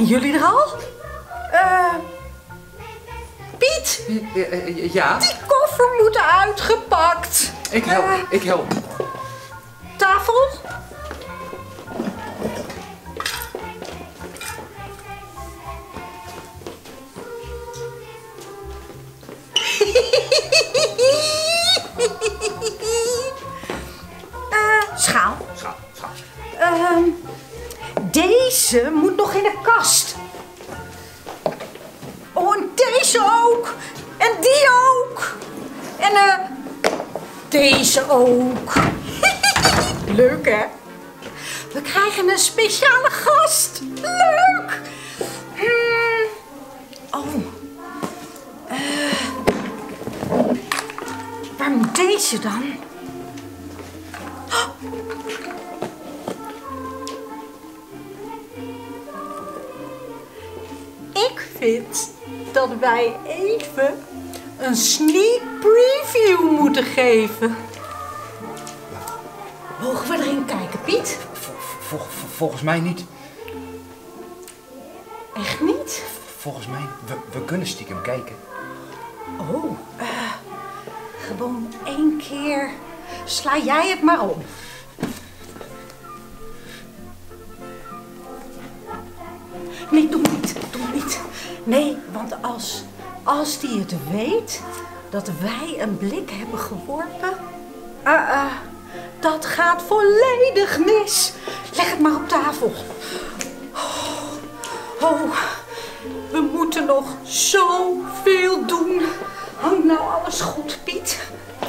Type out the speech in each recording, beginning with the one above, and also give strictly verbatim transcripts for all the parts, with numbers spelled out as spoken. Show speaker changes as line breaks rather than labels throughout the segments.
jullie er al? Uh, Piet?
Ja?
Die koffer moet uitgepakt.
Ik help, uh, ik help.
Tafel? uh, schaal.
Schaal, schaal.
Uh, deze moet nog in de kast. Oh, en deze ook. En die ook. En uh, deze ook. Leuk, hè? We krijgen een speciale gast. Leuk. Hmm. Oh. Uh, waar moet deze dan? Oh. Ik vind dat wij even een sneak preview moeten geven. Mogen we erin kijken, Piet?
Vol, vol, volgens mij niet.
Echt niet?
Volgens mij, we, we kunnen stiekem kijken.
Oh, uh, gewoon één keer. Sla jij het maar om. Nee, doe niet, doe niet. Nee, want als, als die het weet dat wij een blik hebben geworpen, uh, uh, dat gaat volledig mis. Leg het maar op tafel. Oh, oh, we moeten nog zoveel doen. Hangt nou alles goed, Piet?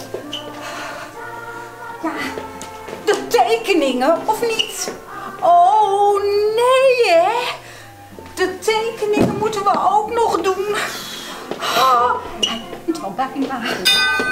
Ja, de tekeningen, of niet? Oh, nee, hè? De tekeningen moeten we ook nog doen. Oh, hij komt al bijna.